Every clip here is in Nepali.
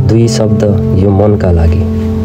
दुई शब्द यो मनका लागि।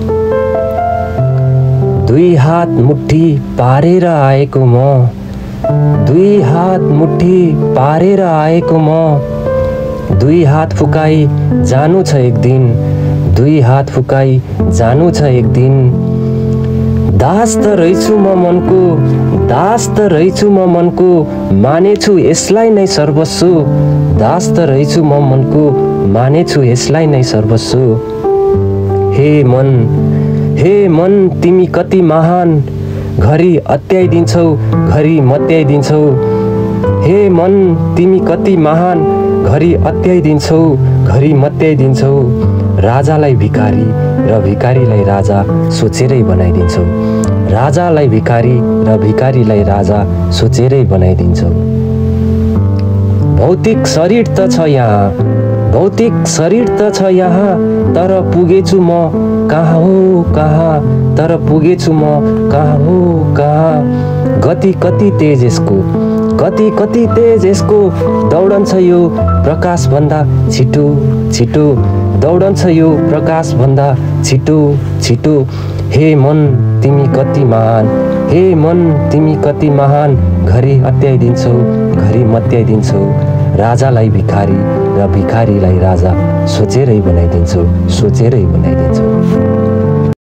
दुई हात मुट्ठी पारेर आएको म, दुई हात मुट्ठी पारेर आएको म, दुई हात फुकाई जानु छ एक दिन, दुई हात फुकाई जानु छ एक दिन। दास त रहेछु म मनको, दास त रहेछु म मनको, मानेछु यसलाई नै सर्वस्व, दास त रहेछु म मनको, मानेछु यसलाई नै सर्वस्व। हे मन तिमी कति महान, घरि अत्याइदिन्छौ घरि मत्याइदिन्छौ। हे मन तिमी कति महान, घरि अत्याइदिन्छौ घरि मत्याइदिन्छौ। राजालाई भिखारी र भिखारीलाई राजा सोचेरै बनाइदिन्छौ, राजालाई भिखारी र भिखारीलाई राजा सोचेरै बनाइदिन्छौ। भौतिक शरीर त छ यहाँ, भौतिक शरीर त छ यहाँ, तर पुगेछु म कहाँ हो कहाँ, तर पुगेछु म कहाँ हो कहाँ। गति कति तेज यसको, गति कति तेज यसको, दौडन्छ यो प्रकाश भन्दा छिटो छिटो, दौडन्छ यो प्रकाश भन्दा छिटो छिटो। हे मन तिमी कति महान, हे मन तिमी कति महान, घरि अत्याइदिन्छौ घरि मत्याइदिन्छौ। राजालाई भिखारी र भिखारीलाई राजा सोचेरै बनाइदिन्छौ, सोचेरै बनाइदिन्छौ।